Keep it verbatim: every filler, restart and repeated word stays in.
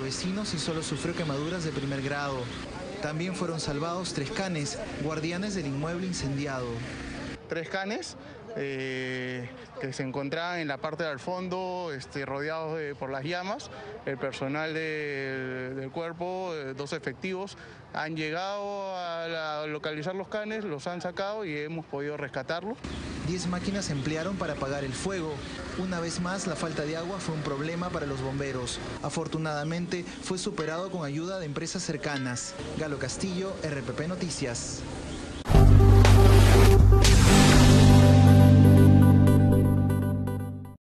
vecinos y solo sufrió quemaduras de primer grado. También fueron salvados tres canes, guardianes del inmueble incendiado. Tres canes eh, que se encontraban en la parte del fondo, este, rodeados de, por las llamas. El personal de, del cuerpo, eh, dos efectivos, han llegado a, la, a localizar los canes, los han sacado y hemos podido rescatarlos. Diez máquinas se emplearon para apagar el fuego. Una vez más, la falta de agua fue un problema para los bomberos. Afortunadamente, fue superado con ayuda de empresas cercanas. Galo Castillo, R P P Noticias.